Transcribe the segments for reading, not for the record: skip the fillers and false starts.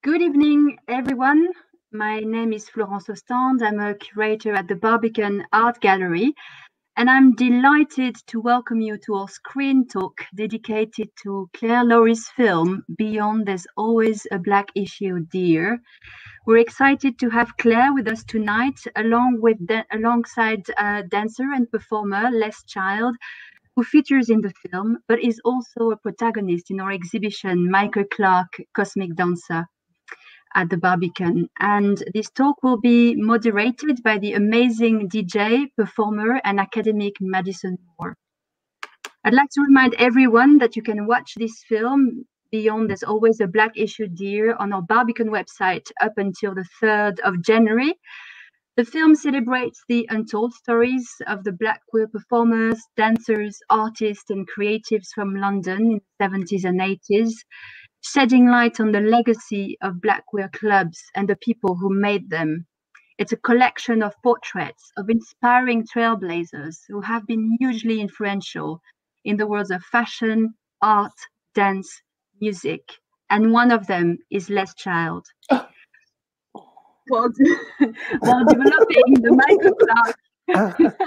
Good evening, everyone. My name is Florence Ostand. I'm a curator at the Barbican Art Gallery, and I'm delighted to welcome you to our ScreenTalk dedicated to Claire Lawrie's film, Beyond There's Always a Black Issue, Dear. We're excited to have Claire with us tonight, alongside dancer and performer Les Child, who features in the film, but is also a protagonist in our exhibition, Michael Clark, Cosmic Dancer, at the Barbican. And this talk will be moderated by the amazing DJ, performer, and academic Madison Moore. I'd like to remind everyone that you can watch this film, Beyond There's Always a Black Issue, Dear, on our Barbican website up until the 3rd of January. The film celebrates the untold stories of the Black queer performers, dancers, artists, and creatives from London in the 70s and 80s, shedding light on the legacy of Black queer clubs and the people who made them. It's a collection of portraits of inspiring trailblazers who have been hugely influential in the worlds of fashion, art, dance, music, and one of them is Les Child. While developing the Michael Clark.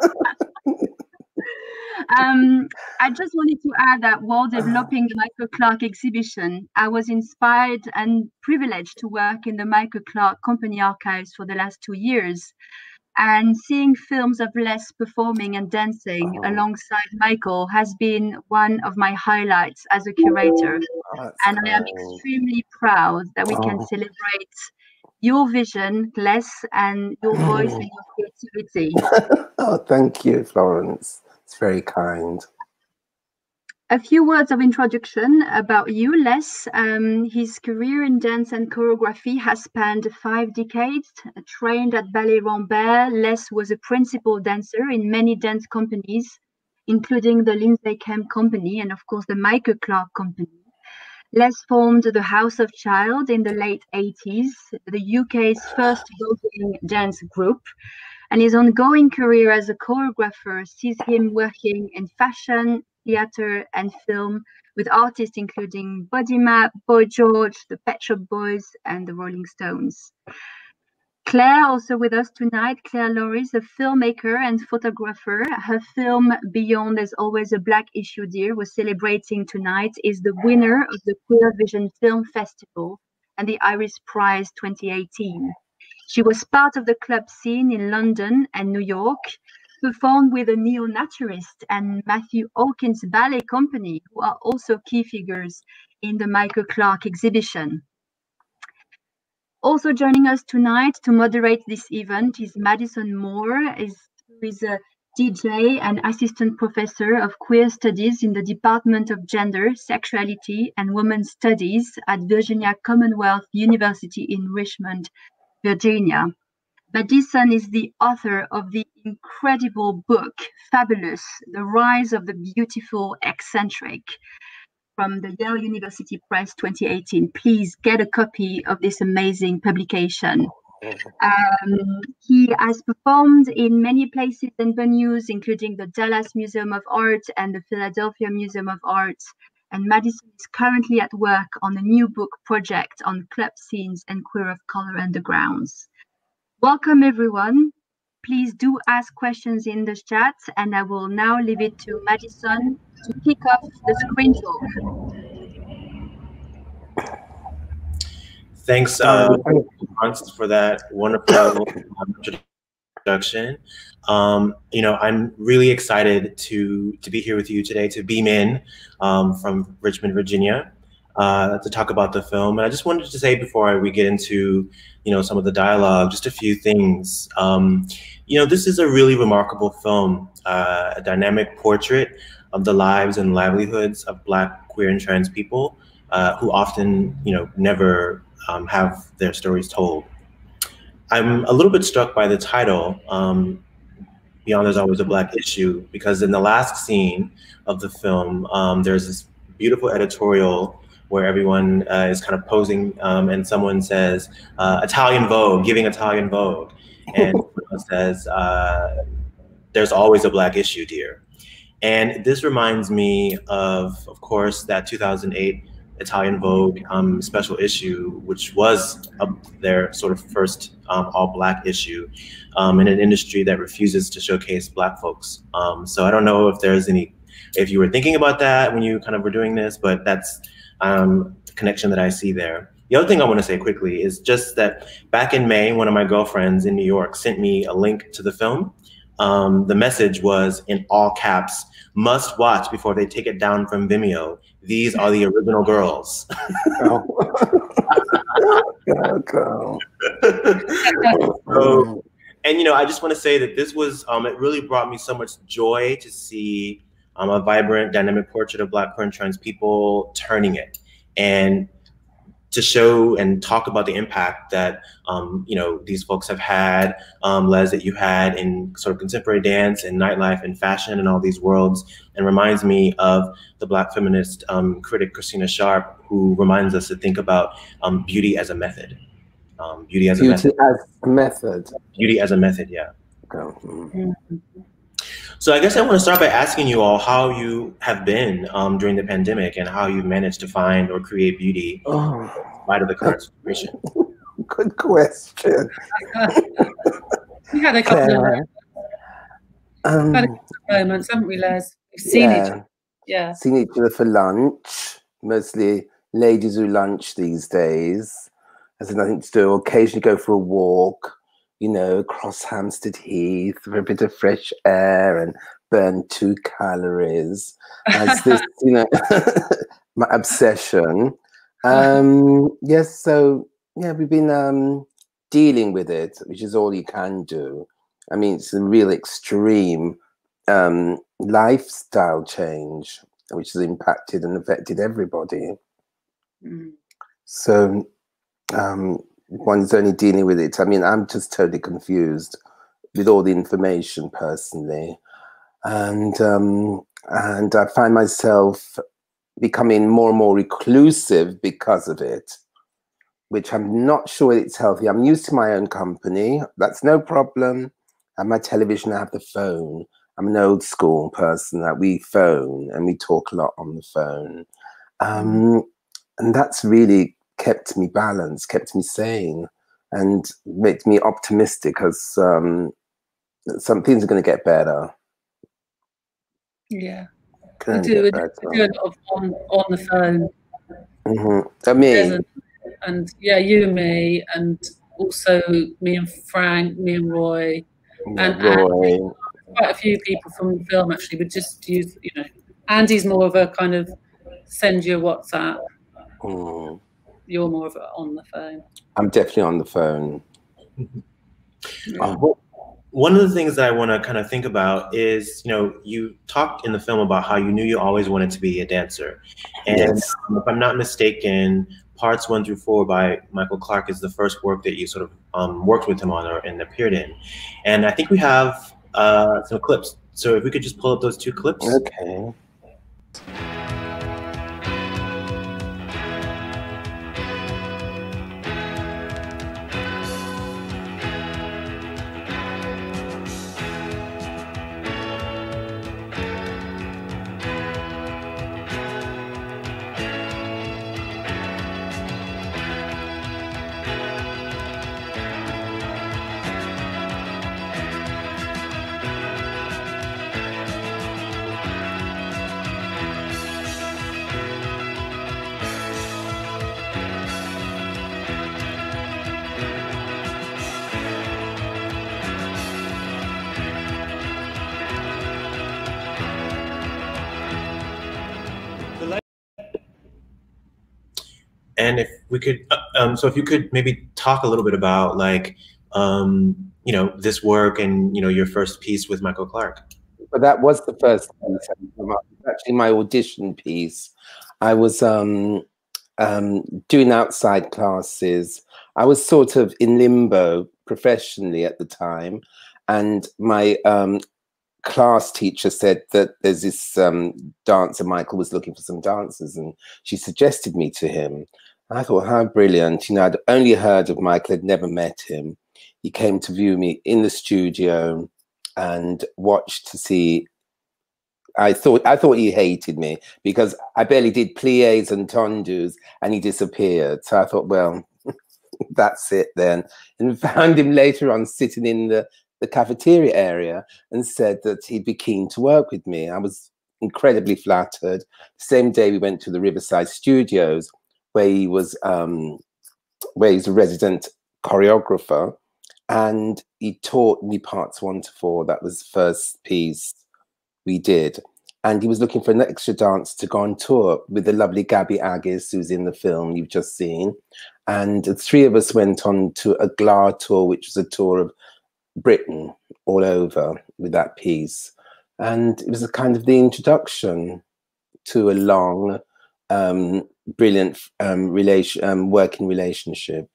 I just wanted to add that while developing the Michael Clark exhibition, I was inspired and privileged to work in the Michael Clark Company archives for the last 2 years. And seeing films of Les performing and dancing alongside Michael has been one of my highlights as a curator. And I am extremely proud that we can celebrate your vision, Les, and your voice and your creativity. Oh, thank you, Florence. It's very kind. A few words of introduction about you, Les. His career in dance and choreography has spanned 5 decades. Trained at Ballet Rambert, Les was a principal dancer in many dance companies, including the Lindsay Kemp company and, of course, the Michael Clark company. Les formed the House of Child in the late 80s, the UK's first voguing dance group, and his ongoing career as a choreographer sees him working in fashion, theatre, and film with artists including BodyMap, Boy George, the Pet Shop Boys, and the Rolling Stones. Claire, also with us tonight. Claire Lawrie is a filmmaker and photographer. Her film, Beyond There's Always a Black Issue, Dear, we're celebrating tonight, is the winner of the Queer Vision Film Festival and the Iris Prize 2018. She was part of the club scene in London and New York, performed with a neo-naturist and Matthew Hawkins Ballet Company, who are also key figures in the Michael Clark exhibition. Also joining us tonight to moderate this event is Madison Moore, who is a DJ and assistant professor of queer studies in the Department of Gender, Sexuality and Women's Studies at Virginia Commonwealth University in Richmond, Virginia. Madison is the author of the incredible book, Fabulous, The Rise of the Beautiful Eccentric, from the Yale University Press 2018. Please get a copy of this amazing publication. He has performed in many places and venues, including the Dallas Museum of Art and the Philadelphia Museum of Art. And Madison is currently at work on a new book project on club scenes and queer of color undergrounds. Welcome, everyone. Please do ask questions in the chat, and I will now leave it to Madison to kick off the ScreenTalk. Thanks, Florence, for that wonderful introduction. You know, I'm really excited to be here with you today, to beam in from Richmond, Virginia, to talk about the film. And I just wanted to say before we get into, you know, some of the dialogue, just a few things. You know, this is a really remarkable film, a dynamic portrait of the lives and livelihoods of Black, queer, and trans people who often, you know, never have their stories told. I'm a little bit struck by the title, Beyond There's Always a Black Issue, because in the last scene of the film, there's this beautiful editorial where everyone is kind of posing and someone says, Italian Vogue, giving Italian Vogue. And someone says, there's always a Black issue, dear. And this reminds me of course, that 2008 Italian Vogue special issue, which was their sort of first all-Black issue in an industry that refuses to showcase Black folks. So I don't know if there's if you were thinking about that when you kind of were doing this, but that's the connection that I see there. The other thing I want to say quickly is just that back in May, one of my girlfriends in New York sent me a link to the film. The message was in all caps, "Must watch before they take it down from Vimeo. These are the original girls." So, and I just want to say that this was, it really brought me so much joy to see a vibrant, dynamic portrait of Black queer and trans people turning it, and to show and talk about the impact that these folks have had, Les, that you had in sort of contemporary dance and nightlife and fashion and all these worlds, and reminds me of the Black feminist critic Christina Sharp, who reminds us to think about beauty as a method. Beauty as a method. Beauty as a method, yeah. So I guess I want to start by asking you all how you have been during the pandemic and how you've managed to find or create beauty in spite of the current situation. Good question. We had a couple of moments, haven't we, Les? We've seen each other. Yeah. Seen each other for lunch. Mostly ladies who lunch these days. Has nothing to do. Occasionally go for a walk, across Hampstead Heath for a bit of fresh air and burn 2 calories. As this, my obsession. Yes, so yeah, we've been dealing with it, which is all you can do. I mean, it's a real extreme lifestyle change, which has impacted and affected everybody. So one's only dealing with it. I mean, I'm just totally confused with all the information personally, and I find myself becoming more and more reclusive because of it, which I'm not sure it's healthy. I'm used to my own company. That's no problem. I have my television, I have the phone. I'm an old school person that we phone and we talk a lot on the phone. And that's really kept me balanced, kept me sane, and made me optimistic because some things are going to get better. Yeah. We do a lot of on the phone. I mean, and yeah, you and me, and also me and Frank, me and Roy, and Andy, quite a few people from the film actually would just use, Andy's more of a kind of send you a WhatsApp. You're more of a on the phone. I'm definitely on the phone. One of the things that I want to kind of think about is, you talked in the film about how you knew you always wanted to be a dancer. And if I'm not mistaken, parts 1 through 4 by Michael Clarke is the first work that you sort of worked with him on and appeared in. And I think we have some clips. So if we could just pull up those 2 clips. Okay. And if we could, so if you could maybe talk a little bit about this work and, your first piece with Michael Clarke. But that was the first piece. Actually, my audition piece. I was doing outside classes. I was sort of in limbo professionally at the time. And my class teacher said that there's this dancer, Michael was looking for some dancers, and she suggested me to him. And I thought, how brilliant. I'd only heard of Michael, had never met him. He came to view me in the studio and watched to see I thought he hated me because I barely did pliés and tendus and he disappeared. So I thought, well, that's it then. And found him later on sitting in the cafeteria area and said that he'd be keen to work with me. I was incredibly flattered. The same day we went to the Riverside Studios where he was where he's a resident choreographer, and he taught me parts 1 to 4. That was the first piece we did. And he was looking for an extra dance to go on tour with the lovely Gabby Aggis, who's in the film you've just seen. And the 3 of us went on to a GLA tour, which was a tour of Britain all over with that piece. And it was a kind of the introduction to a long, brilliant working relationship.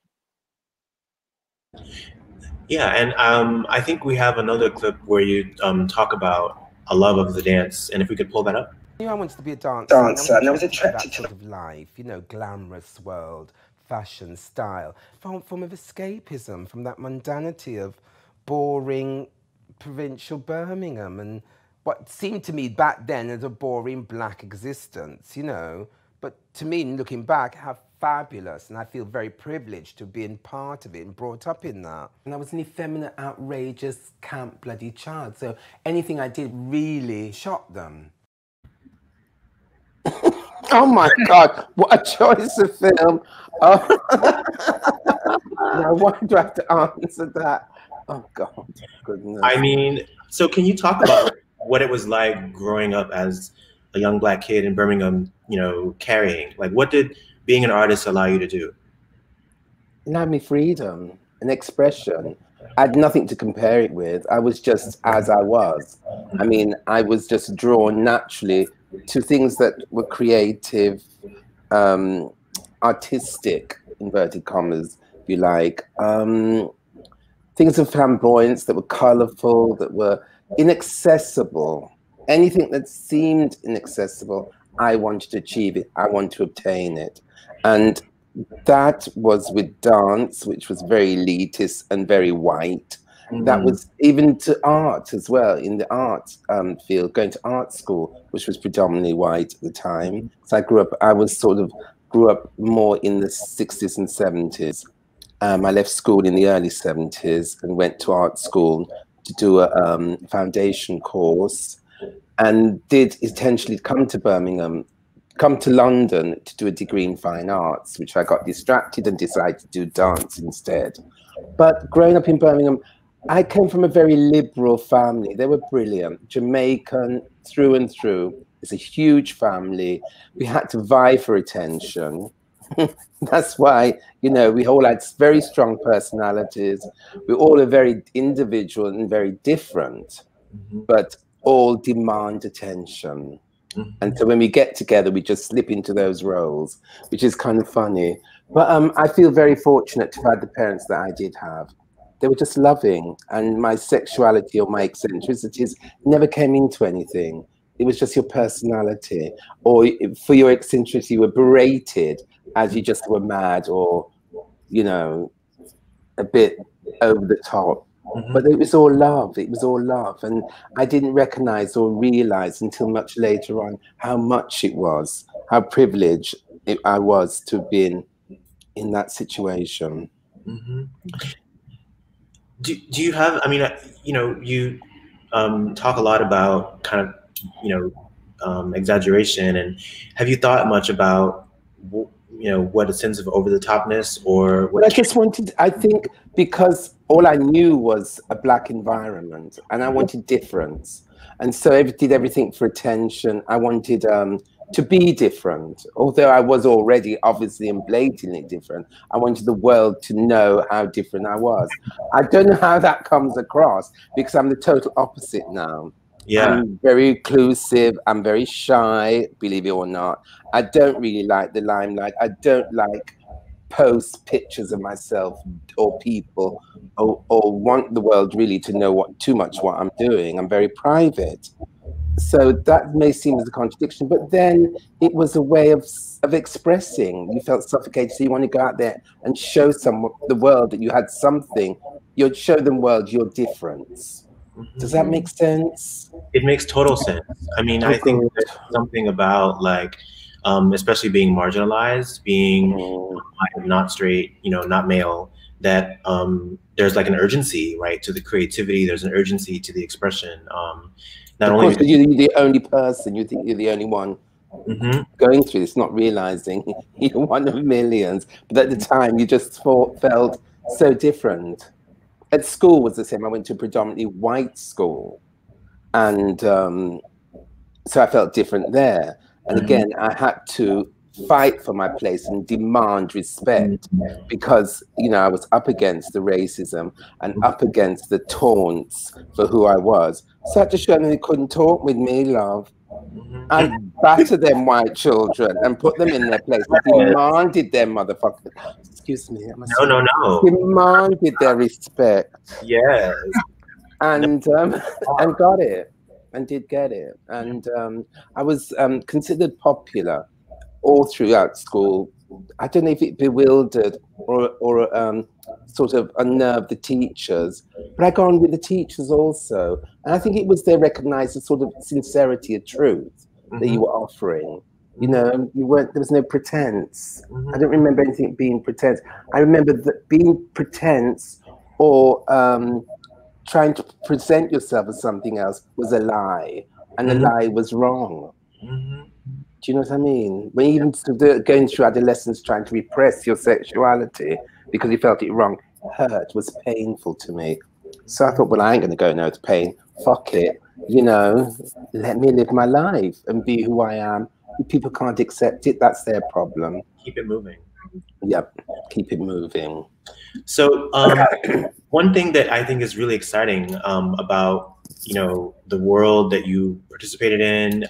Yeah, and I think we have another clip where you talk about a love of the dance, and if we could pull that up. I knew I wanted to be a dancer, and I was attracted to that sort of life, you know, glamorous world, fashion, style, form of escapism from that mundanity of boring provincial Birmingham and what seemed to me back then as a boring black existence, you know. But to me, looking back, how fabulous, and I feel very privileged to have been part of it and brought up in that. And I was an effeminate, outrageous, camp bloody child, so anything I did really shocked them. Oh my God, what a choice of film. Oh. Now, why do I have to answer that? Oh God, goodness. I mean, so can you talk about what it was like growing up as a young black kid in Birmingham, you know, carrying? Like, what did being an artist allow you to do? It allowed me freedom and expression. I had nothing to compare it with. I was just as I was. I mean, I was just drawn naturally to things that were creative, artistic, inverted commas, if you like. Things of flamboyance that were colorful, that were inaccessible. Anything that seemed inaccessible, I wanted to achieve it. I wanted to obtain it. And that was with dance, which was very elitist and very white. Mm-hmm. That was even to art as well, in the art field, going to art school, which was predominantly white at the time. So I grew up more in the 60s and 70s. I left school in the early 70s and went to art school to do a foundation course, and did essentially come to London to do a degree in fine arts, which I got distracted and decided to do dance instead. But growing up in Birmingham, I came from a very liberal family. They were brilliant, Jamaican through and through. It's a huge family. We had to vie for attention. That's why, you know, we all had very strong personalities. We all are very individual and very different, but all demand attention. And so when we get together, we just slip into those roles, which is kind of funny. But I feel very fortunate to have had the parents that I did have. They were just loving, and my sexuality or my eccentricities never came into anything. It was just your personality, or for your eccentricity, you were berated as you just were mad or, you know, a bit over the top. But it was all love. It was all love. And I didn't recognize or realize until much later on how much it was, how privileged I was to have been in that situation. Do you have, I mean, you know, you talk a lot about kind of, you know, exaggeration, and have you thought much about, you know, what a sense of over-the-topness or what? Well, I just wanted, I think, because all I knew was a black environment and I wanted difference. And so I did everything for attention. I wanted to be different. Although I was already obviously and blatantly different, I wanted the world to know how different I was. I don't know how that comes across because I'm the total opposite now. Yeah. I'm very reclusive. I'm very shy, believe it or not. I don't really like the limelight. I don't like post pictures of myself or people or want the world really to know too much what I'm doing. I'm very private. So that may seem as a contradiction, but then it was a way of expressing. You felt suffocated, so you want to go out there and show the world that you had something. You'd show them world your difference. Does that make sense? It makes total sense. I mean, I think there's something about like, especially being marginalized, being not straight, you know, not male, that there's like an urgency, right, to the creativity. There's an urgency to the expression. Not only because you're the only person, you think you're the only one going through this, not realizing you're one of millions. But at the time, you just felt so different. At school was the same. I went to a predominantly white school, and so I felt different there. And again, I had to fight for my place and demand respect because, you know, I was up against the racism and up against the taunts for who I was. So I had to show them they couldn't talk with me, love. I battered them white children and put them in their place. I demanded their motherfuckers. Excuse me. No. Demanded their respect. Yes. And got it. And did get it. And I was considered popular all throughout school. I don't know if it bewildered or sort of unnerved the teachers, but I got on with the teachers also. And I think it was they recognized the sort of sincerity of truth that you were offering. You know, there was no pretense. I don't remember anything being pretense. I remember that being pretense or trying to present yourself as something else was a lie, and the lie was wrong. Do you know what I mean? When you even going through adolescence trying to repress your sexuality because you felt it wrong, hurt, was painful to me. So I thought, well, I ain't going to go no to pain. Fuck it. You know, let me live my life and be who I am. If people can't accept it, that's their problem. Keep it moving. Yep, keep it moving. So one thing that I think is really exciting about, you know, the world that you participated in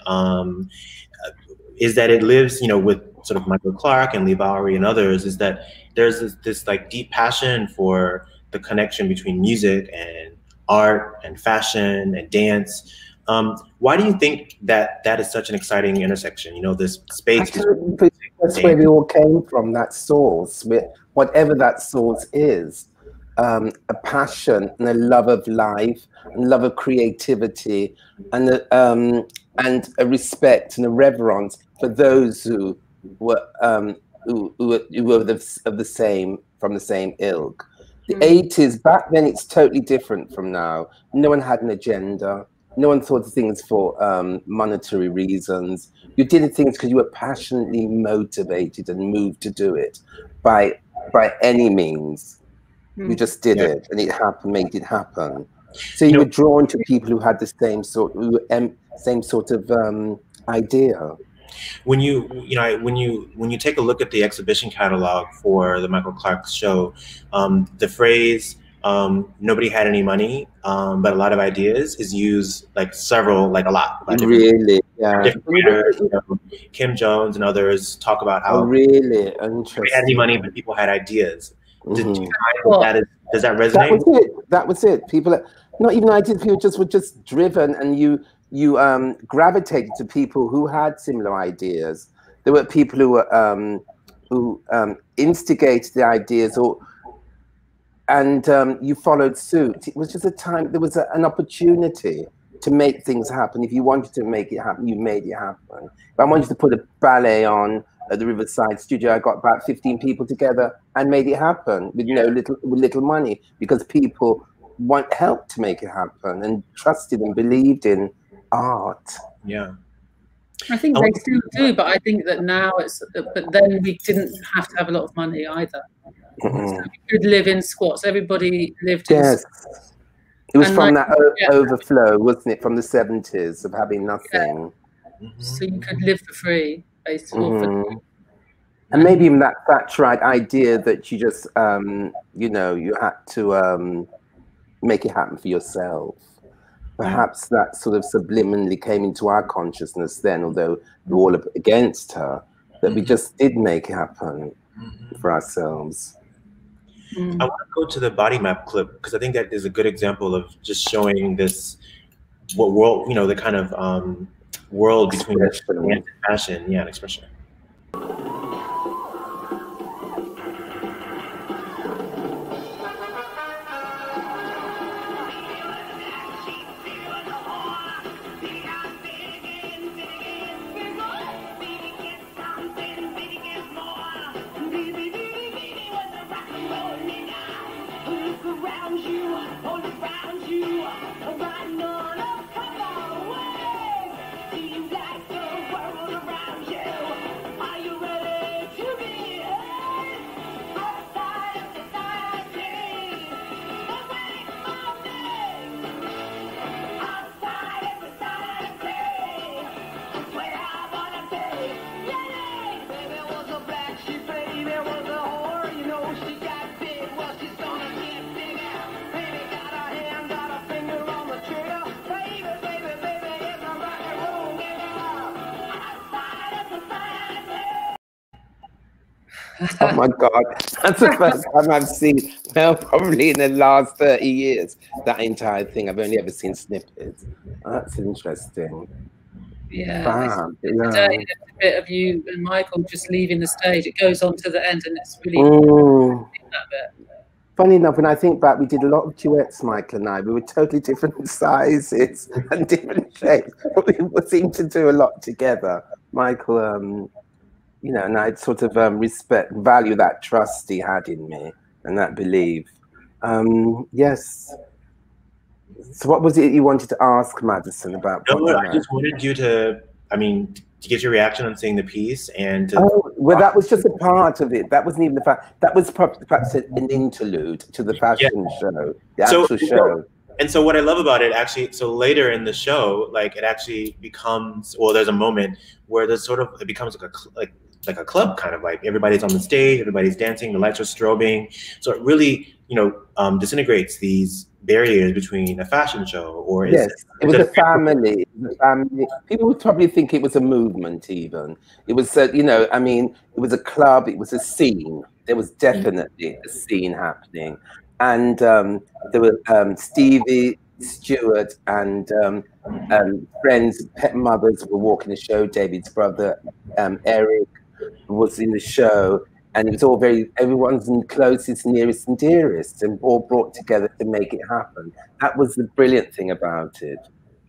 is that it lives, you know, with sort of Michael Clark and Leigh Bowery and others, is that there's this like deep passion for the connection between music and art and fashion and dance. Why do you think that that is such an exciting intersection? You know, this space. That's where we all came from, that source, whatever that source is. A passion and a love of life and love of creativity and a respect and a reverence for those who were from the same ilk. The 80s, back then, it's totally different from now. No one had an agenda. No one thought of things for monetary reasons. You did things because you were passionately motivated and moved to do it by any means. You just did it, and it happened, made it happen. So you were drawn to people who had the same sort of idea. When you take a look at the exhibition catalog for the Michael Clark show, the phrase "nobody had any money, but a lot of ideas" is used like a lot. Really, yeah. Kim Jones and others talk about how really interesting. Nobody had any money, but people had ideas. Does that resonate? That was it. People, not even ideas. People were just driven, and you gravitated to people who had similar ideas. There were people who instigated the ideas, and you followed suit. It was just a time. There was an opportunity to make things happen. If you wanted to make it happen, you made it happen. If I wanted to put a ballet on at the Riverside Studio, I got about 15 people together and made it happen with little money, because people want help to make it happen and trusted and believed in art. Yeah, I think they still do, but I think that now but then we didn't have to have a lot of money either. So we could live in squats. Everybody lived in squats. It was from that overflow, wasn't it, from the 70s of having nothing. So you could live for free, basically. And maybe even that Thatcherite idea that you just, you had to make it happen for yourself. Perhaps that sort of subliminally came into our consciousness then, although we were all up against her, that we just did make it happen for ourselves. I want to go to the BodyMap clip, because I think that is a good example of just showing this, the kind of world between dance and fashion, and expression. Oh my God, that's the first time I've seen, well, probably in the last 30 years, that entire thing. I've only ever seen snippets. That's interesting. Yeah, today, a bit of you and Michael just leaving the stage. It goes on to the end, and it's really that bit. Funny enough, when I think back, we did a lot of duets, Michael and I. We were totally different sizes and different shapes, but we seemed to do a lot together. Michael, you know, and I sort of value that trust he had in me and that belief. Yes. So what was it you wanted to ask Madison about? No, I just wanted you to, to get your reaction on seeing the piece and well, that was just a part of it. That wasn't even the fact. That was perhaps an interlude to the fashion show, the actual show. And so what I love about it, actually, so later in the show, like it actually becomes, well, there's a moment where there's sort of, it becomes like a club, kind of like everybody's on the stage, everybody's dancing, the lights are strobing. So it really, disintegrates these barriers between a fashion show or it was a family. People would probably think it was a movement even. It was, it was a club, it was a scene. There was definitely a scene happening. And there were Stevie, Stuart, and friends, pet mothers were walking the show. David's brother, Eric, was in the show. And it was all everyone's closest, nearest and dearest, and all brought together to make it happen. That was the brilliant thing about it.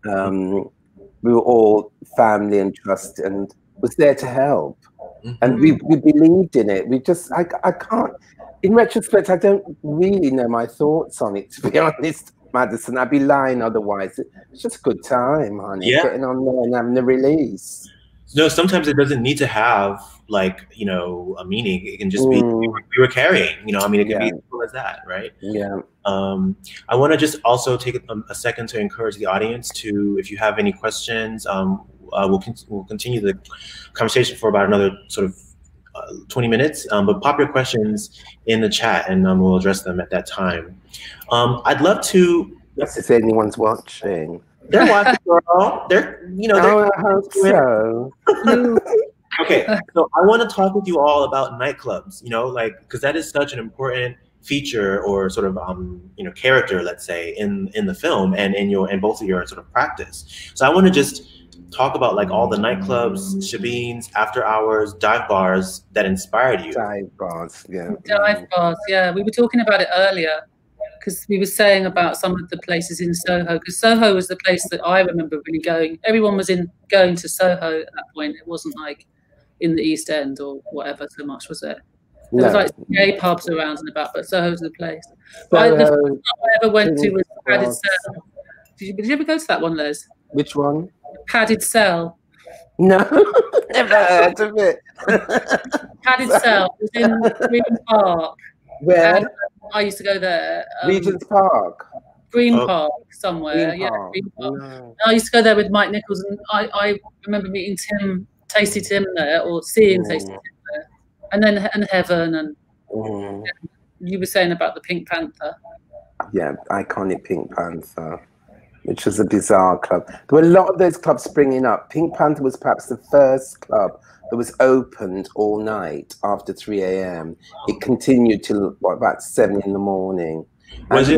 We were all family and trust and was there to help. And we believed in it. I can't, in retrospect, I don't really know my thoughts on it, to be honest, Madison. I'd be lying otherwise. It's just a good time, honey, getting on there and having the release. No, sometimes it doesn't need to have a meaning. It can just be we were carrying, it can be as simple as that, right? Yeah. I want to just also take a second to encourage the audience to, if you have any questions, we'll continue the conversation for about another sort of 20 minutes, but pop your questions in the chat and we'll address them at that time. I'd love to. Yes, if anyone's watching. They're watching, girl. They're, I hope so. Okay, so I want to talk with you all about nightclubs, because that is such an important feature or sort of, character, let's say, in the film and in both of your sort of practice. So I want to just talk about like all the nightclubs, shebeens, after hours, dive bars that inspired you. Dive bars, yeah. Dive bars, yeah. We were talking about it earlier, because we were saying about some of the places in Soho, because Soho was the place that I remember really going. Everyone was going to Soho at that point. It wasn't like in the East End or whatever so much, was it? There was like gay pubs around and about, but Soho was the place. But the first one I ever went to was Padded Cell. Did you ever go to that one, Les? Which one? Padded Cell. No, never heard of it. Padded Cell was in Green Park. Where? And I used to go there. Regent's Park. Green Park somewhere. Green Park. No. I used to go there with Mike Nichols, and I remember meeting Tasty Tim there, or seeing Tasty Tim there, and then Heaven, and you were saying about the Pink Panther. Yeah, iconic Pink Panther, which was a bizarre club. There were a lot of those clubs springing up. Pink Panther was perhaps the first club that was opened all night after 3 a.m. It continued till about 7 in the morning. It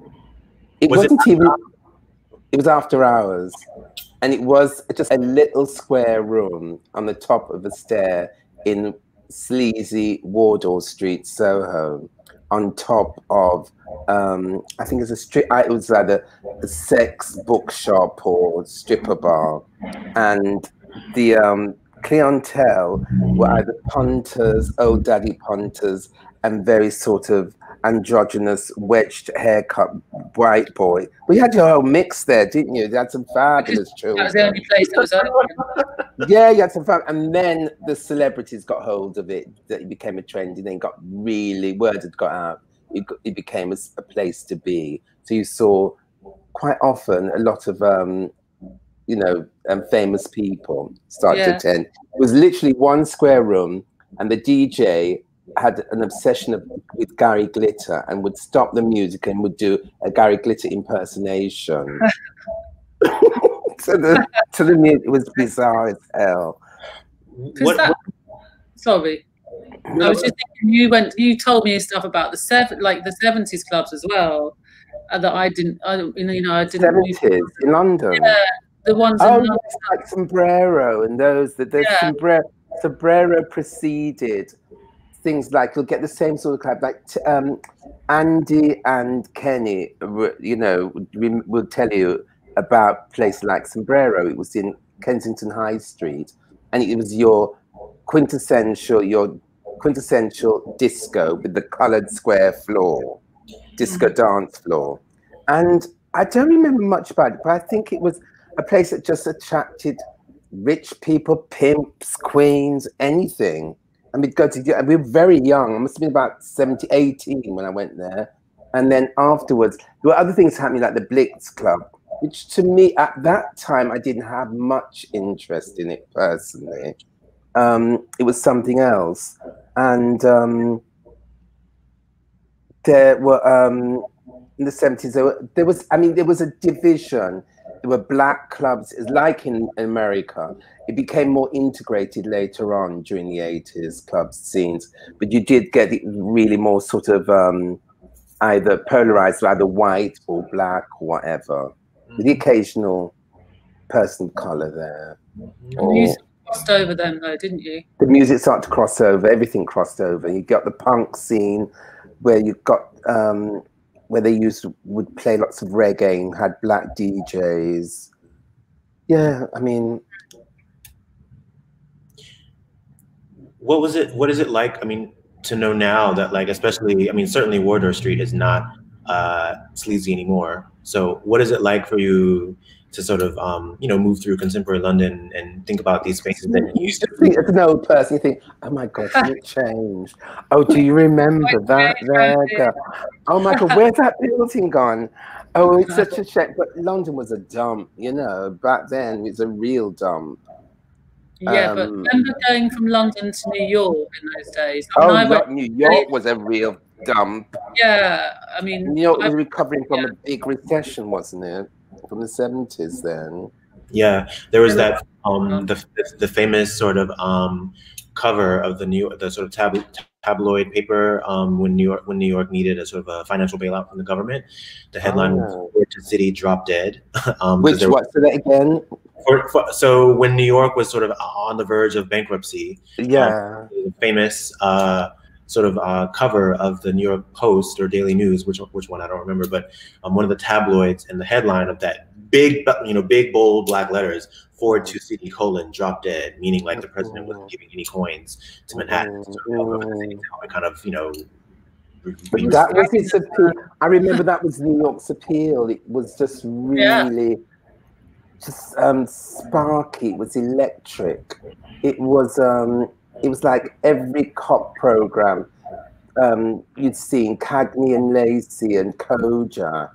was after hours, and it was just a little square room on the top of a stair in sleazy Wardour Street, Soho, on top of I think it was either a sex bookshop or stripper bar, and the clientele were either punters, old daddy punters, and very sort of androgynous, wedged haircut white boy. Well, you had your whole mix there, didn't you? You had some fabulous children. That was the only place that was open. Yeah, you had some fun. And then the celebrities got hold of it, that it became a trend, and then got really, word had got out. It became a place to be. So you saw quite often a lot of, you know, famous people start to attend. It was literally one square room, and the DJ had an obsession with Gary Glitter and would stop the music and would do a Gary Glitter impersonation. to the music, it was bizarre as hell. Sorry, I was just thinking you told me stuff about the 70s clubs as well, that I didn't. You know, I didn't. 70s in London. Yeah, the ones. Oh, in like Sombrero and those. Sombrero preceded things like, you'll get the same sort of club, like Andy and Kenny, you know, will tell you about places like Sombrero. It was in Kensington High Street, and it was your quintessential disco with the coloured square floor, disco dance floor. And I don't remember much about it, but I think it was a place that just attracted rich people, pimps, queens, anything. And we'd go to, we were very young. I must have been about 18 when I went there. And then afterwards, there were other things happening, like the Blitz Club, which to me, at that time, I didn't have much interest in it personally. It was something else. And there were, in the 70s, there was a division. There were black clubs, like in America. It became more integrated later on during the 80s, club scenes. But you did get it really more sort of either polarized, either white or black or whatever. With the occasional person of color there. The music crossed over then, though, didn't you? The music started to cross over, everything crossed over. You got the punk scene where you got, where they would play lots of reggae and had black DJs. Yeah, I mean. What is it like, I mean, to know now that, like, especially, I mean, certainly Wardour Street is not sleazy anymore. So what is it like for you to sort of, you know, move through contemporary London and think about these spaces that you used to think? As an old person, you think, oh my God, it changed. Oh, do you remember that there, girl? Oh my God, where's that building gone? Oh, it's such a shame. But London was a dump, you know, back then it was a real dump. Yeah, but remember going from London to New York in those days? New York was a real dump. Yeah, I mean, New York was recovering from a big recession, wasn't it? From the 70s then. Yeah, there was that the famous sort of cover of the sort of tabloid paper when New York needed a sort of a financial bailout from the government. The headline was "The City Dropped Dead." Which what? Say that again. So when New York was sort of on the verge of bankruptcy, the famous sort of cover of the New York Post or Daily News, which one I don't remember, but one of the tabloids, and the headline of that big bold black letters, "Forward to City: Drop Dead," meaning like the president wasn't giving any coins to Manhattan. Kind of, you know. But that was its appeal. I remember that was New York's appeal. It was just really. Just sparky. It was electric. It was like every cop program you'd seen, Cagney and Lacey and Kojak,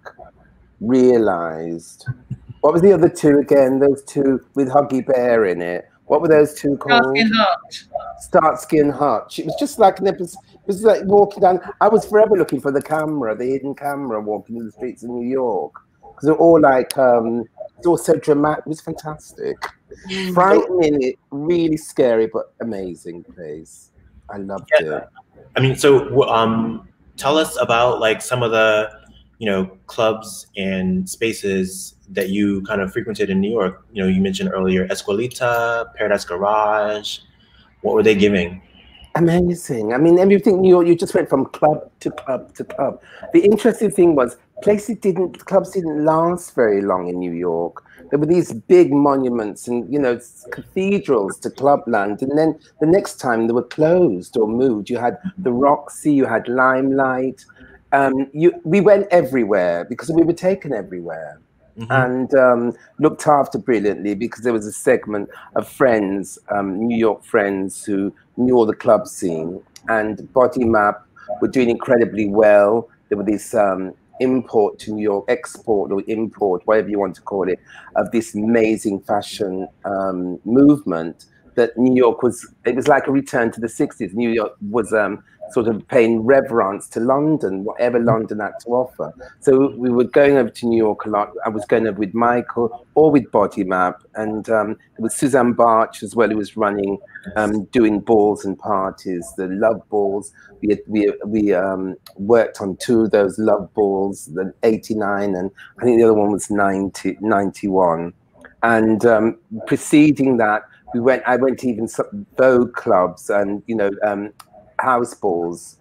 Realized. What was the other two again? Those two with Huggy Bear in it. What were those two called? Starsky and Hutch. Starsky and Hutch. It was just like an episode. It was like walking down. I was forever looking for the camera, the hidden camera, walking through the streets of New York, because they're all like. It's all so dramatic. It was fantastic. Frightening, really scary, but amazing place. I loved it. I mean, so tell us about like some of the, you know, clubs and spaces that you kind of frequented in New York. You know, you mentioned earlier Escuelita, Paradise Garage. What were they giving? Amazing. I mean, everything New York, you just went from club to club to club. The interesting thing was clubs didn't last very long in New York. There were these big monuments and, you know, cathedrals to clubland. And then the next time they were closed or moved. You had the Roxy, you had Limelight. we went everywhere because we were taken everywhere. And looked after brilliantly, because there was a segment of friends, New York friends, who knew all the club scene, and BodyMap were doing incredibly well. There were this import to New York, export or import, whatever you want to call it, of this amazing fashion movement that New York was. It was like a return to the 60s. New York was sort of paying reverence to London, whatever London had to offer. So we were going over to New York a lot. I was going over with Michael or with BodyMap, and it was Suzanne Barch as well, who was running, doing balls and parties, the love balls. We worked on 2 of those love balls, the 89, and I think the other one was 91. And preceding that, I went to even some Vogue clubs and, you know, house balls,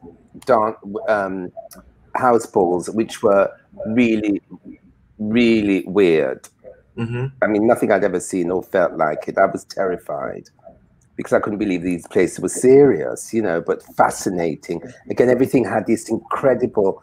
house balls, which were really, really weird. I mean, nothing I'd ever seen or felt like it. I was terrified because I couldn't believe these places were serious, you know, but fascinating. Again, everything had this incredible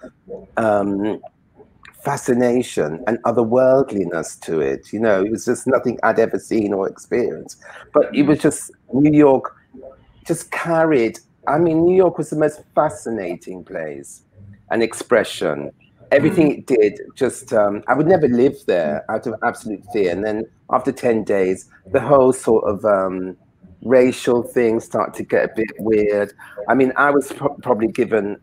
fascination and otherworldliness to it. You know, it was just nothing I'd ever seen or experienced. But it was just, New York just carried, I mean, New York was the most fascinating place and expression. Everything it did, just, I would never live there out of absolute fear. And then after 10 days, the whole sort of racial thing started to get a bit weird. I mean, I was probably given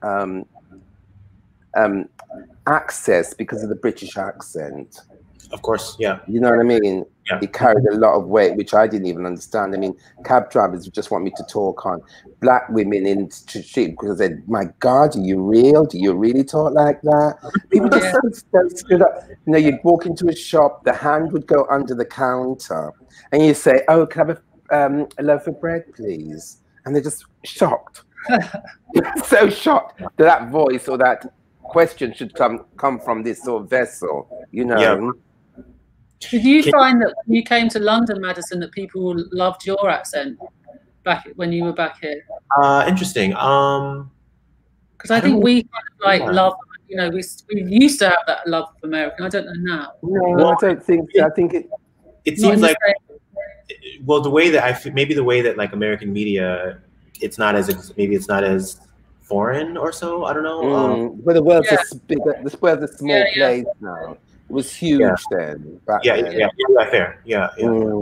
access because of the British accent. Of course, yeah. You know what I mean? Yeah. It carried a lot of weight, which I didn't even understand. I mean, cab drivers just want me to talk on black women in the street because they said, my God, are you real? Do you really talk like that? People just stood up. You know, you'd walk into a shop, the hand would go under the counter, and you say, oh, can I have a loaf of bread, please? And they're just shocked. So shocked that voice or that question should come from this sort of vessel, you know. Yeah. Did you find that when you came to London, Madison, that people loved your accent back when you were back here? Interesting. Because I think we kind of like love, you know, we used to have that love for American. I don't know now. No, I don't think so. I think it seems like, well, the way that maybe the way that like American media, it's not as foreign or so. I don't know. But the world's a bigger, the world's a small place now. It was huge then. Back then. Fair. Yeah.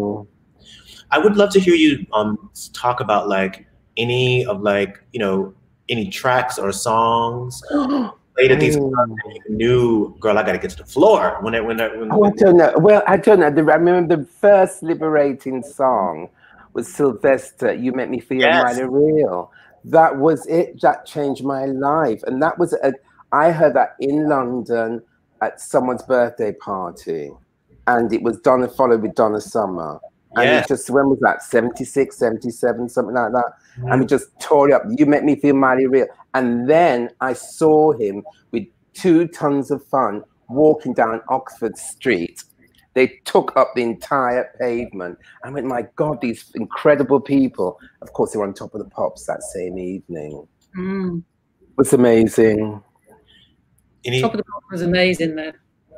I would love to hear you talk about like any of like, you know, any tracks or songs played at these clubs that you knew, girl, I gotta get to the floor when I don't know. Well, I don't know. I remember the first liberating song was Sylvester, You Make Me Feel Mighty Real. That was it. That changed my life. And that was I heard that in London at someone's birthday party, and it was followed with Donna Summer, and it just, when was that, 76, 77, something like that, and we just tore it up. You Make Me Feel Mighty Real. And then I saw him with 2 tons of fun walking down Oxford Street. They took up the entire pavement. I went, my God, these incredible people. Of course, they were on Top of the Pops that same evening. It was amazing. Top of the Pops was amazing then.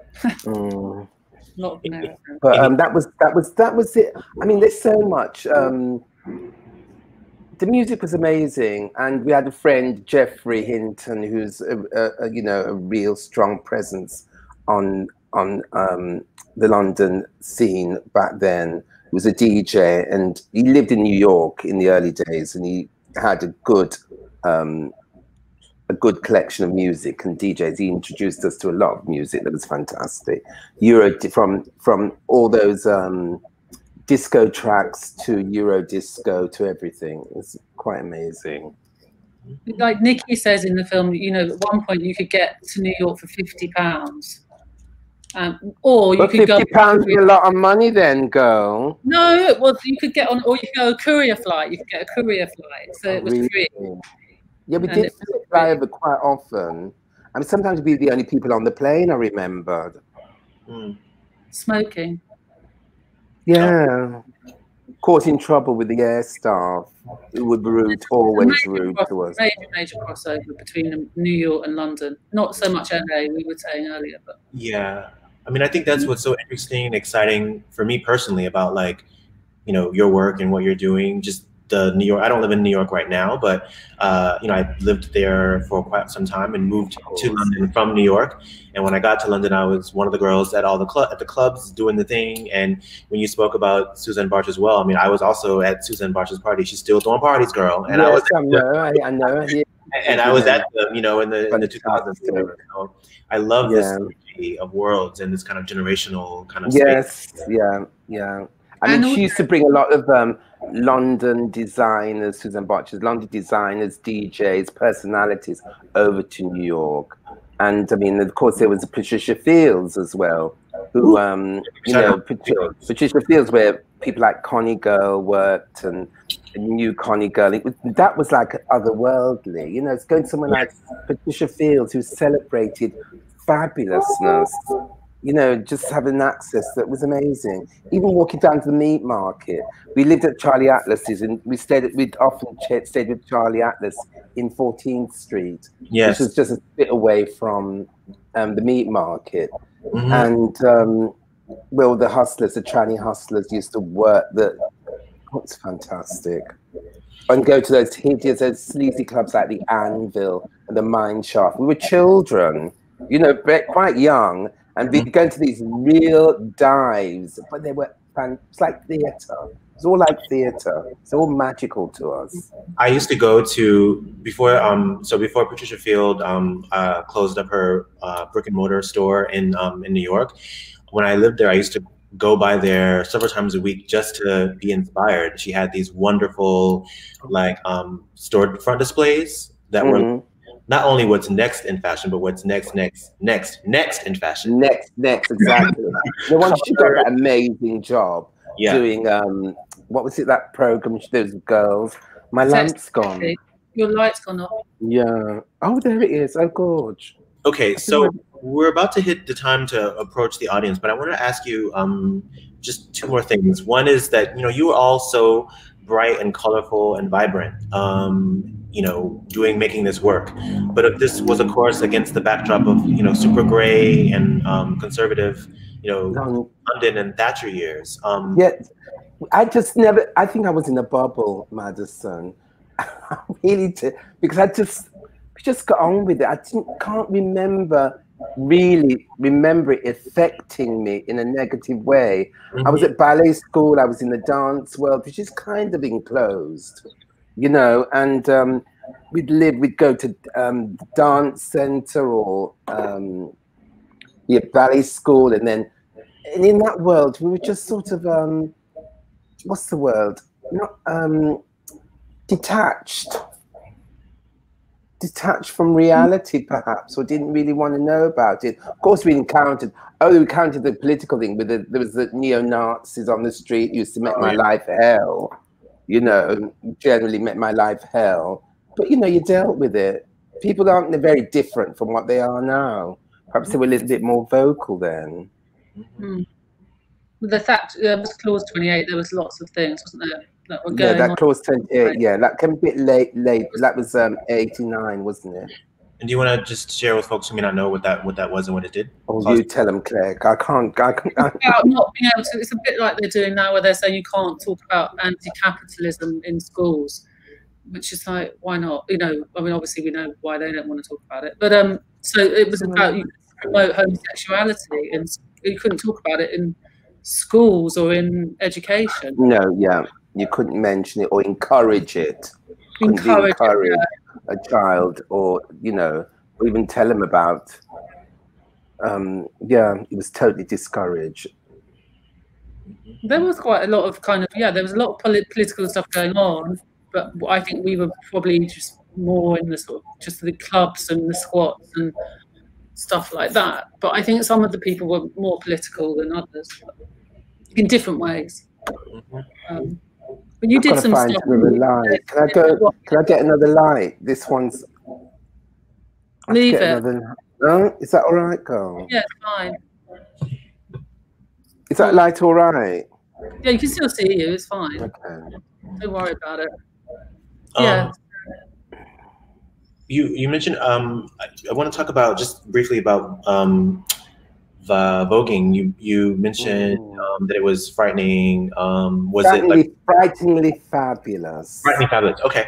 Lot of American. But that was it. I mean, there's so much. The music was amazing, and we had a friend, Jeffrey Hinton, who's a real strong presence on the London scene back then. He was a DJ, and he lived in New York in the early days, and he had a good collection of music and DJs. He introduced us to a lot of music that was fantastic. From all those disco tracks to Euro disco to everything. It was quite amazing. Like Nikki says in the film, you know, at one point you could get to New York for £50. Or you could go. £50 is a lot of money, then, girl. No, well, you could get on, or you could go a courier flight. You could get a courier flight, so it was free. Yeah, we did fly over quite often. I mean, sometimes we'd be the only people on the plane, I remembered. Smoking. Yeah. caught in trouble with the air staff, who were rude, always rude to us. Major crossover between New York and London. Not so much LA, we were saying earlier, but yeah. I mean, I think that's what's so interesting and exciting for me personally about, like, you know, your work and what you're doing. Just the New York. I don't live in New York right now, but you know, I lived there for quite some time and moved to London from New York. And when I got to London, I was one of the girls at all the clubs doing the thing. And when you spoke about Suzanne Barch as well, I mean, I was also at Suzanne Barch's party. She's still throwing parties, girl. And yes, I know. Yeah. And I was at the, you know, in the 2000s. So I love this energy of worlds and this kind of generational kind of space. Yeah. I mean, she used to bring a lot of London designers, Suzanne Barch's London designers, DJs, personalities over to New York. And I mean, of course, there was Patricia Fields as well, who, you know, Patricia Fields, where people like Connie Girl worked and knew Connie Girl. That was like otherworldly, you know. It's going to someone like Patricia Fields, who celebrated fabulousness. You know, just having access, that was amazing. Even walking down to the meat market, we lived at Charlie Atlas's, and we'd often stayed with Charlie Atlas in 14th Street, which was just a bit away from the meat market. And well, the hustlers, the tranny hustlers, used to work. What's fantastic, and go to those hideous, those sleazy clubs like the Anvil and the Mine Shaft. We were children, you know, quite young. And we'd go to these real dives, but they were it's like theatre. It's all like theatre. It's all magical to us. I used to go to before Patricia Field closed up her brick and mortar store in New York. When I lived there, I used to go by there several times a week just to be inspired. She had these wonderful, like, store front displays that were not only what's next in fashion, but what's next in fashion. Next, exactly. No wonder she got that amazing job doing, what was it, that program, those girls? My lamp's gone. Your light's gone off. Yeah. Oh, there it is. Oh, gorge. Okay, so we're about to hit the time to approach the audience, but I want to ask you just two more things. One is that, you know, you are all so bright and colorful and vibrant, you know, making this work. But if this was a course against the backdrop of, you know, super gray and conservative, you know, London and Thatcher years. I think I was in a bubble, Madison. Really, because I just got on with it. I can't really remember it affecting me in a negative way. I was at ballet school, I was in the dance world, which is kind of enclosed, you know, and we'd go to dance center or ballet school, and in that world we were just sort of what's the word? Not detached from reality, perhaps, or didn't really want to know about it. Of course, we encountered the political thing. There was the neo-Nazis on the street, used to make my life hell. You know, generally make my life hell. But, you know, you dealt with it. People aren't very different from what they are now. Perhaps they were a little bit more vocal then. The fact, was clause 28, there was lots of things, wasn't there? That clause 28, that came a bit late. That was 89, wasn't it? And do you want to just share with folks who may not know what that was and what it did? Oh, you tell them, Claire. I can't. About not being able to. It's a bit like they're doing now, where they're saying you can't talk about anti-capitalism in schools, which is like, why not? You know, I mean, obviously we know why they don't want to talk about it, but so it was about you promote homosexuality, and you couldn't talk about it in schools or in education. No, you couldn't mention it or encourage it. Encourage a child, or, you know, or even tell them about. It was totally discouraged. There was quite a lot of there was a lot of political stuff going on, but I think we were probably just more in the sort of just the clubs and the squats and stuff like that. But I think some of the people were more political than others, in different ways. But you did some stuff. Light. Can I get another light? This one's. Leave it. Is that all right, girl? Yeah, it's fine. Is that light all right? Yeah, you can still see you. It's fine. Okay. Don't worry about it. Yeah. You mentioned I want to talk about just briefly about the voguing. You mentioned that it was frightening. Was it like frighteningly fabulous? Frightening fabulous. Okay.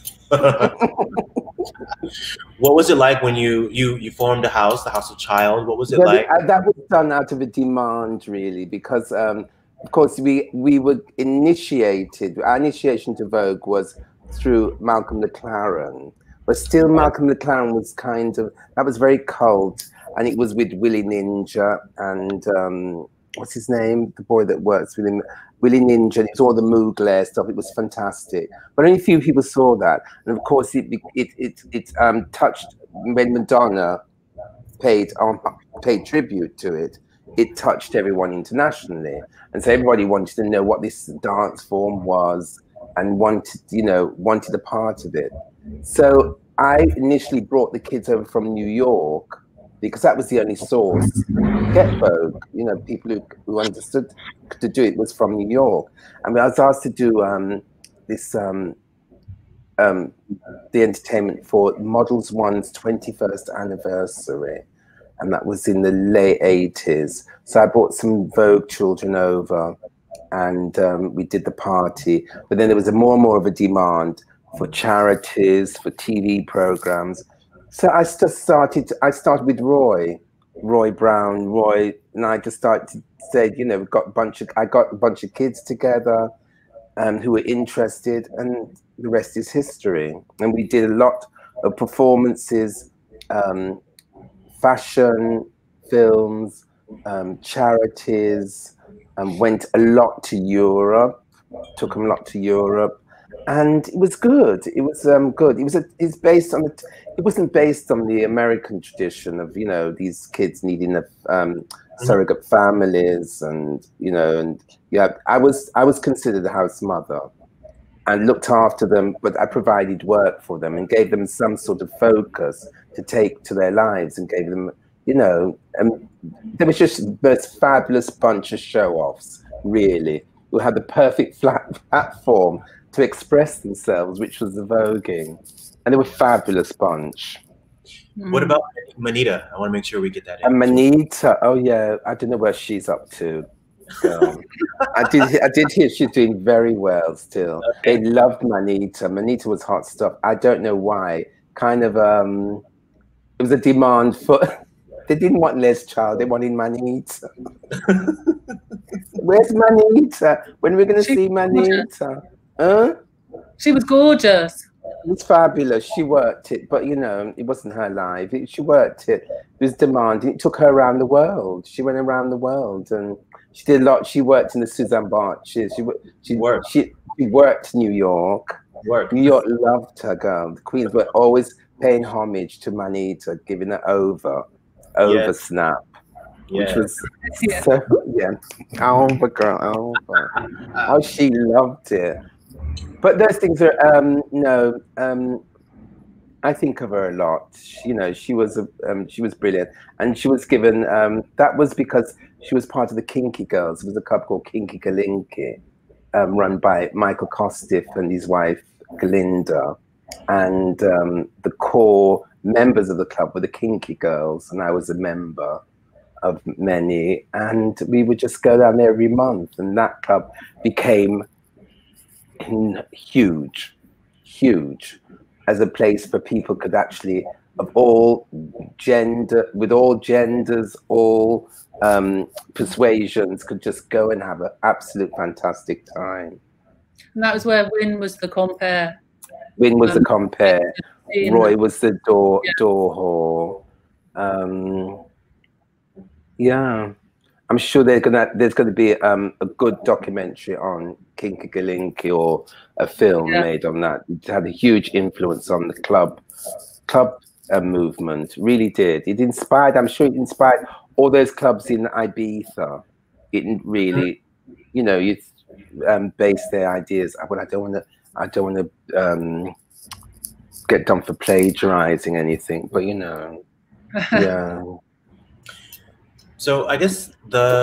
What was it like when you formed the House of Child? What was it like? That was done out of a demand, really, because of course we were initiated. Our initiation to Vogue was through Malcolm McLaren, but still Malcolm McLaren was that was very cult, and it was with Willie Ninja and what's his name, the boy that works with him, Willie Ninja. It was all the Mugler stuff. It was fantastic, but only a few people saw that, and of course it touched when Madonna paid tribute to it. It touched everyone internationally, and so everybody wanted to know what this dance form was and wanted a part of it. So I initially brought the kids over from New York because that was the only source to get Vogue. People who understood to do it was from New York, and I was asked to do the entertainment for Models One's 21st anniversary, and that was in the late 80s. So I brought some Vogue children over, and we did the party. But then there was more and more of a demand for charities, for TV programs. So I started with Roy Brown, and I just started to say, I got a bunch of kids together who were interested, and the rest is history. And we did a lot of performances, fashion, films, charities, and went a lot to Europe, took them a lot to Europe, and it was good. It was good. It wasn't based on the American tradition of these kids needing surrogate families, and I was considered a house mother and looked after them, but I provided work for them and gave them some sort of focus to take to their lives, and gave them, there was just the most fabulous bunch of show-offs, really, who had the perfect platform to express themselves, which was the voguing, and they were a fabulous bunch. What about Manita? I want to make sure we get that in. And Manita, oh yeah, I don't know where she's up to. I did hear she's doing very well still. Okay. They loved Manita. Manita was hot stuff. I don't know why. Kind of it was a demand for they didn't want Les Child, they wanted Manita. Where's Manita? When are we gonna see Manita? Huh? She was gorgeous. It was fabulous. She worked it, but it wasn't her live. She worked it. It was demanding. It took her around the world. She went around the world, and she did a lot. She worked in the Suzanne Barches. She worked New York. New York loved her, girl. The queens were always paying homage to Manita, giving her over snap, which was so over, girl, over. Oh, she loved it. But those things are I think of her a lot. She was brilliant, and she was given that was because she was part of the Kinky Girls. It was a club called Kinky Galinky, run by Michael Kostiff and his wife Glinda, and the core members of the club were the Kinky Girls, and I was a member of many, and we would just go down there every month, and that club became huge as a place for people could actually, of all gender, with all genders, all persuasions, could just go and have an absolute fantastic time. And that was where Wynne was the compere. Wynne was the compere. Roy was the door whore. Yeah. I'm sure there's gonna be a good documentary on Kinky Galinky, or a film made on that. It had a huge influence on the club movement. Really did. It inspired. I'm sure it inspired all those clubs in Ibiza. It really, you base their ideas. Well, I don't want to get done for plagiarizing anything, but yeah. So I guess the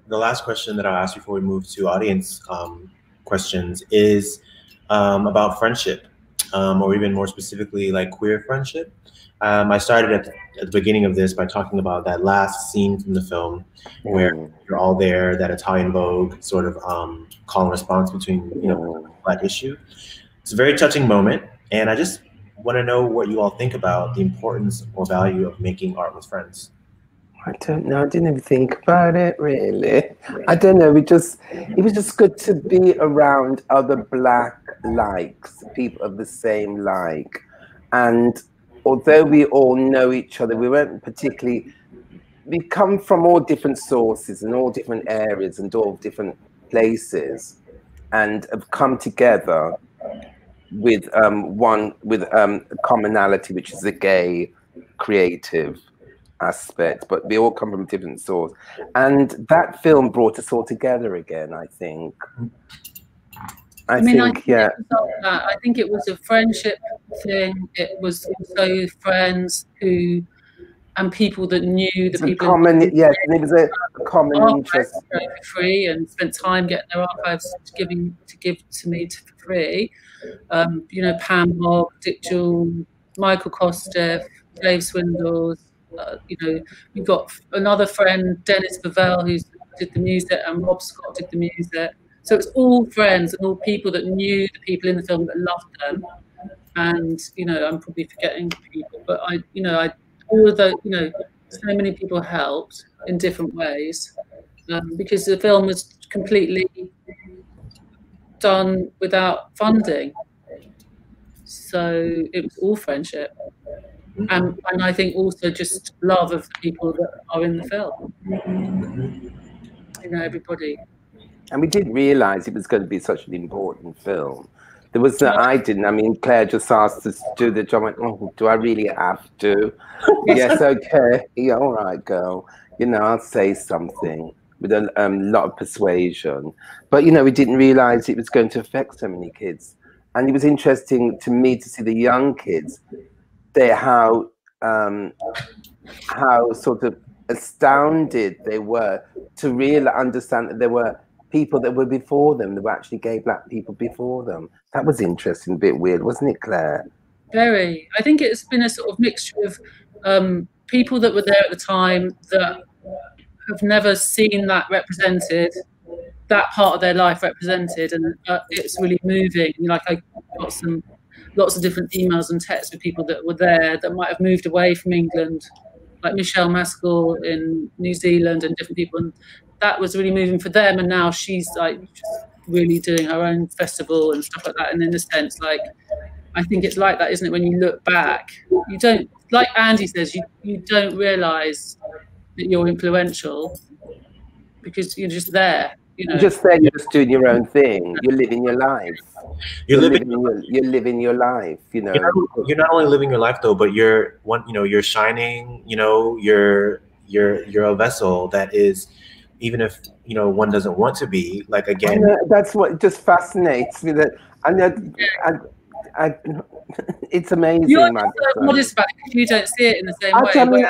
the last question that I'll ask before we move to audience questions is about friendship, or even more specifically, like queer friendship. I started at the beginning of this by talking about that last scene from the film where you're all there, that Italian Vogue sort of call and response between, you know, Black issue. It's a very touching moment, and I just want to know what you all think about the importance or value of making art with friends. I don't know. I didn't even think about it, really. I don't know. It was just good to be around other Black likes, people of the same like. And although we all know each other, we weren't particularly, we come from all different sources and all different areas and all different places, and have come together with a commonality, which is the gay creative aspect, but we all come from different sources, and that film brought us all together again. I think. I think it was a friendship thing. It was also friends and people that knew the people. Yes, and it was a common interest. For free, and spent time getting their archives to give to me for free. You know, Pam Hogg, Dick Jewell, Michael Kostev, Dave Swindles. You know, we've got another friend, Dennis Bavell, who did the music, and Rob Scott did the music. So it's all friends and all people that knew the people in the film, that loved them. And, you know, I'm probably forgetting people, but all of the, you know, so many people helped in different ways, because the film was completely done without funding. So it was all friendship. And I think also just love of the people that are in the film. You know, everybody. And we didn't realise it was going to be such an important film. There was I mean, Claire just asked us to do the job. I went, oh, do I really have to? Yes, okay. Yeah, all right, girl. You know, I'll say something with a lot of persuasion. But, you know, we didn't realise it was going to affect so many kids. And it was interesting to me to see the young kids, how sort of astounded they were to really understand that there were people that were before them, that were actually gay Black people before them. That was interesting, a bit weird, wasn't it, Claire? Very. I think it's been a sort of mixture of people that were there at the time that have never seen that represented, that part of their life represented, and it's really moving. Like, I got lots of different emails and texts with people that were there that might have moved away from England, like Michelle Maskell in New Zealand, and different people, and that was really moving for them. And now she's like just really doing her own festival and stuff like that. And in a sense, like, I think it's like that, isn't it? When you look back, you don't, like Andy says, you don't realise that you're influential because you're just there. You know, you're just there. You're just doing your own thing. You're living your life. You're living your life. You know, you're not only living your life though, but you're you're shining. You know, you're a vessel that is, even if one doesn't want to be. Like, again, that's what just fascinates me. That it's amazing. You're so modest about it because you don't see it in the same way. I mean,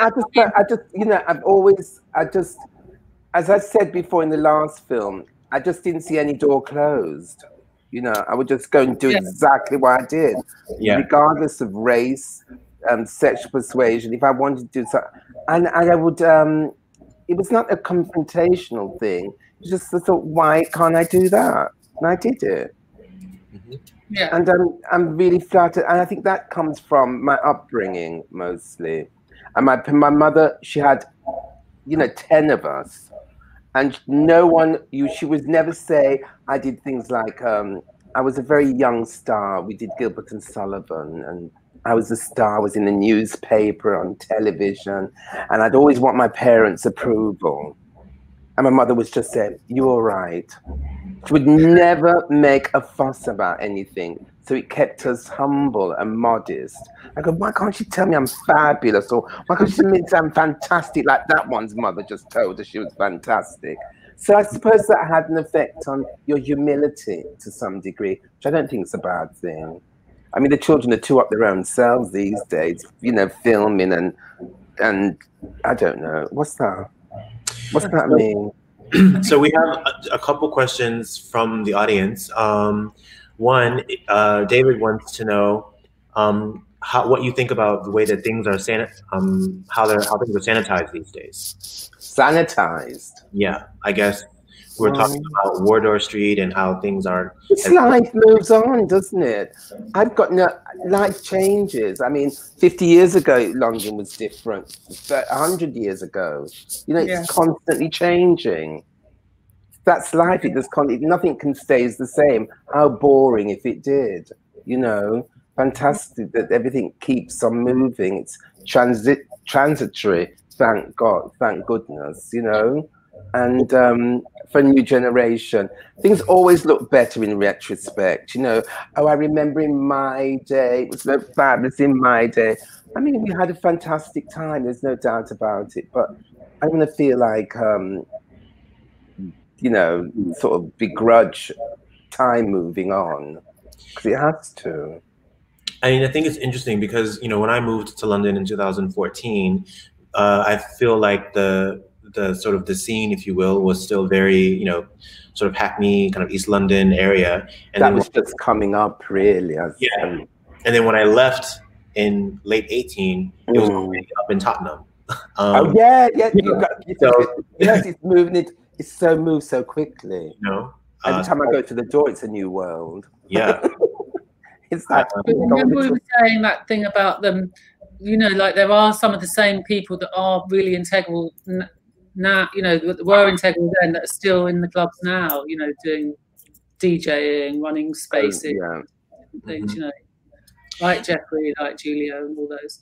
I just, as I said before in the last film, I just didn't see any door closed. You know, I would just go and do exactly what I did, regardless of race, sexual persuasion. If I wanted to do something, and I would, it was not a confrontational thing. It was just I thought, why can't I do that? And I did it. Mm-hmm. Yeah. And I'm really flattered, and I think that comes from my upbringing mostly. And my mother, she had, 10 of us, and no one. She would never say I did things like I was a very young star. We did Gilbert and Sullivan, and I was a star. I was in the newspaper, on television, and I'd always want my parents' approval. And my mother was just saying, "You're all right." She would never make a fuss about anything. So it kept us humble and modest. I go, why can't she tell me I'm fabulous? Or why can't she tell me I'm fantastic, like that one's mother just told her she was fantastic? So I suppose that had an effect on your humility to some degree, which I don't think is a bad thing. I mean, the children are too up their own selves these days, filming and I don't know. What's that? What's that mean? So we have a couple questions from the audience. One, David wants to know what you think about the way that things are how things are sanitized these days. Sanitized. Yeah, I guess we're talking about Wardour Street and how things aren't. It's life moves on, doesn't it? Life changes. I mean, 50 years ago, London was different. 100 years ago, it's constantly changing. That's life. It just nothing can stay the same. How boring if it did, Fantastic that everything keeps on moving. It's transitory. Thank God, thank goodness, And for a new generation, things always look better in retrospect. I remember in my day, it was so fabulous in my day. I mean, we had a fantastic time. There's no doubt about it. But I'm going to feel like, sort of begrudge time moving on because it has to. I mean, I think it's interesting because, when I moved to London in 2014, I feel like the sort of the scene, if you will, was still very, sort of Hackney, kind of East London area. And that was just coming up, really. Yeah. And then when I left in late 18, it was already up in Tottenham. Yes, it's moving. It's moved so quickly. Every time I go to the door, it's a new world. Yeah. It's like. Remember we were saying that thing about them. Like there are some of the same people that are really integral now, that were integral then that are still in the clubs now, doing DJing, running spaces, things, like Jeffrey, like Julio and all those.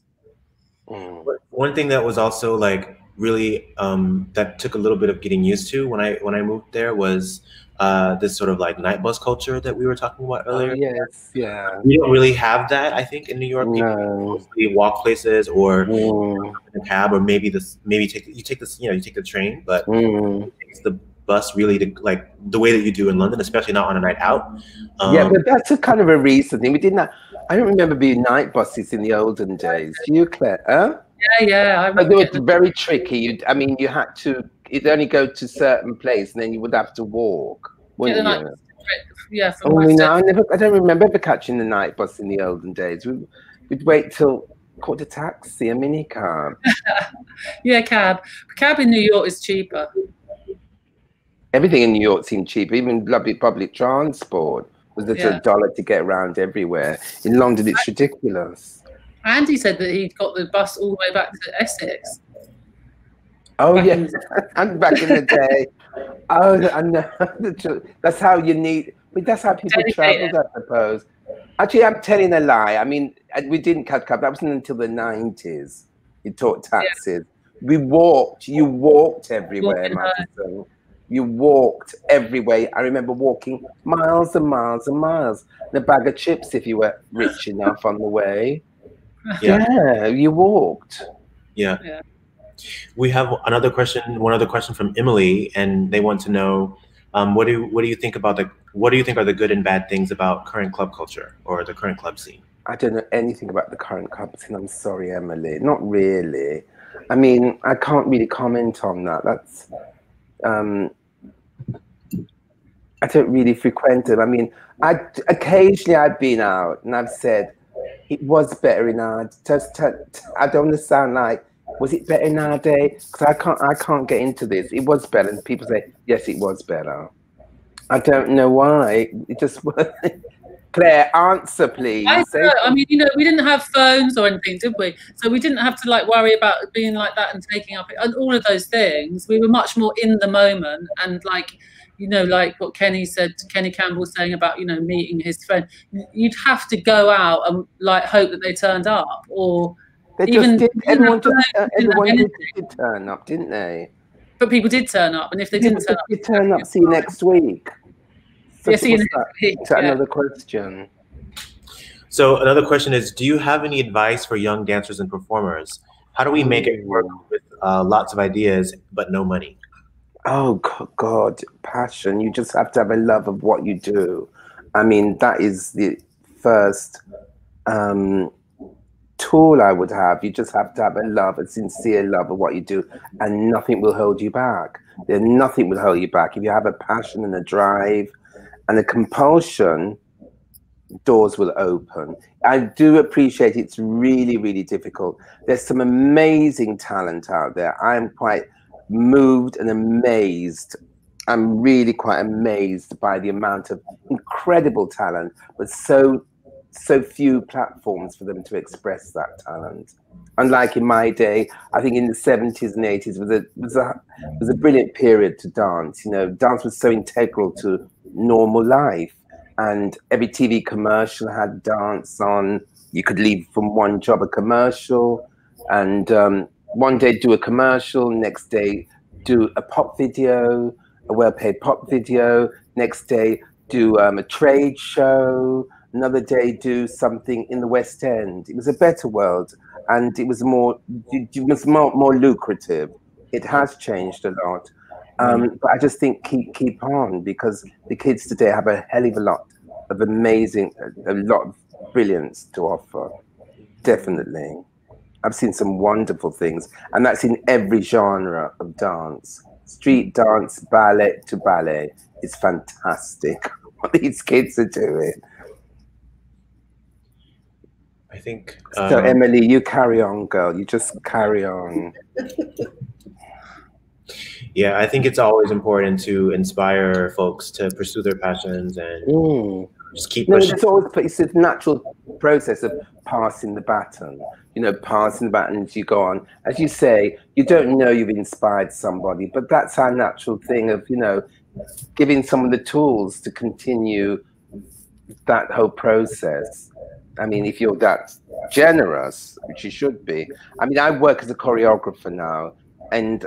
One thing that was also like really that took a little bit of getting used to when I moved there was this sort of like night bus culture that we were talking about earlier. Yes, yeah. We don't really have that, I think, in New York. No. Mostly walk places or in a cab, or maybe you take the train, but it's the bus really to like the way that you do in London, especially not on a night out. Yeah, but that's a kind of a recent thing. We didn't have, I don't remember being night buses in the olden days. Do you, Claire? Huh? Yeah. But they were very tricky. You had to. It'd only go to certain place, and then you would have to walk, wouldn't you? Yeah. I don't remember ever catching the night bus in the olden days. We'd wait till caught a taxi, a mini cab. Yeah, cab. Cab in New York is cheaper. Everything in New York seemed cheap. Even public transport was $1 to get around everywhere. In London, it's ridiculous. Andy said that he got the bus all the way back to Essex. Oh, yeah. And back in the day. Oh, I know. That's how you need. That's how people traveled, I suppose. Actually, I'm telling a lie. I mean, we didn't catch cab. That wasn't until the 90s. You taught taxis. We walked. You walked everywhere, Madison. You walked everywhere. I remember walking miles and miles and miles. And a bag of chips if you were rich enough on the way. Yeah, you walked. Yeah. We have one other question from Emily, and they want to know what do you think are the good and bad things about current club culture or the current club scene? I don't know anything about the current club scene. I'm sorry, Emily. Not really. I mean, I can't really comment on that. That's I don't really frequent it. I mean, occasionally I've been out and I've said it was better in our. I don't want to sound like, was it better in our day? Because I can't get into this. It was better, and people say yes, it was better. I don't know why. It just was. Claire, answer, please. I mean, we didn't have phones or anything, did we? So we didn't have to like worry about being like that and taking up and all of those things. We were much more in the moment, and like, like what Kenny said, Kenny Campbell saying about, meeting his friend. You'd have to go out and like hope that they turned up, or they even just did. Everyone did turn up, didn't they? But people did turn up, and if they didn't turn up, see you next week. Yeah, see you next week. Another question. So another question is, do you have any advice for young dancers and performers? How do we make it work with lots of ideas but no money? Oh God, passion. You just have to have a love of what you do. I mean, that is the first tool I would have. You just have to have a sincere love of what you do, and nothing will hold you back. Nothing will hold you back. If you have a passion and a drive and a compulsion, doors will open. I do appreciate it's really, really difficult. There's some amazing talent out there. I'm quite moved and amazed. I'm really quite amazed by the amount of incredible talent, but so few platforms for them to express that talent. Unlike in my day, I think in the 70s and 80s was a brilliant period to dance. You know, dance was so integral to normal life, and every TV commercial had dance on. You could leave from one job a commercial, and one day do a commercial, next day do a pop video, a well-paid pop video, next day do a trade show, another day do something in the West End. It was a better world, and it was more lucrative. It has changed a lot, but I just think keep on, because the kids today have a hell of a lot of a lot of brilliance to offer. Definitely, I've seen some wonderful things, and that's in every genre of dance. Street dance, ballet to ballet. It's fantastic what these kids are doing. I think so. Emily, you carry on, girl. You just carry on. Yeah, I think it's always important to inspire folks to pursue their passions and just keep pushing. It's a natural process of passing the baton. You know, passing the baton as you go on. As you say, you don't know you've inspired somebody, but that's our natural thing of, you know, giving someone the tools to continue that whole process. I mean, if you're that generous, which you should be. I mean, I work as a choreographer now, and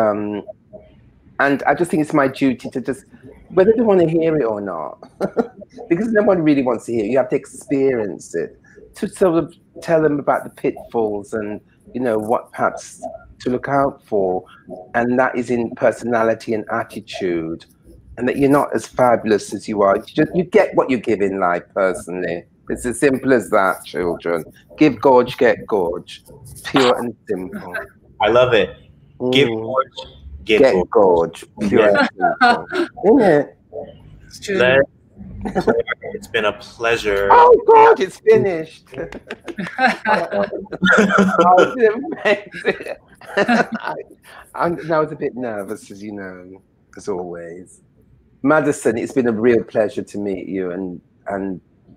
I just think it's my duty to just, whether they want to hear it or not, because no one really wants to hear it. You have to experience it to sort of tell them about the pitfalls and, you know, what perhaps to look out for. And that is in personality and attitude, and that you're not as fabulous as you are. You get what you give in life, personally. It's as simple as that, children. Give gorge, get gorge. Pure and simple. I love it. Give gorge, get gorge. Pure and simple. Yeah. It's true. It's been a pleasure. Oh God, it's finished. I was a bit nervous, as you know, as always. Madison, it's been a real pleasure to meet you and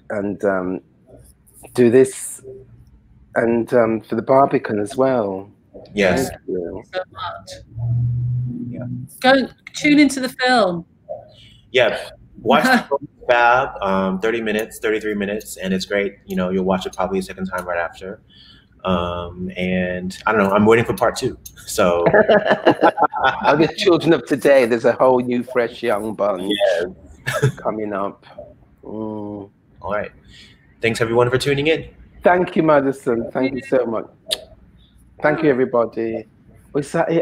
do this, and for the Barbican as well. Yes. Thank you so much. Yeah. Go tune into the film. Yeah. Watch the film, Fab, 30 minutes, 33 minutes, and it's great. You know, you'll watch it probably a second time right after. And I don't know, I'm waiting for part 2. So I'll get children of today. There's a whole new, fresh, young bunch coming up. All right. Thanks everyone for tuning in. Thank you, Madison. Thank you so much. Thank you, everybody. We sat here.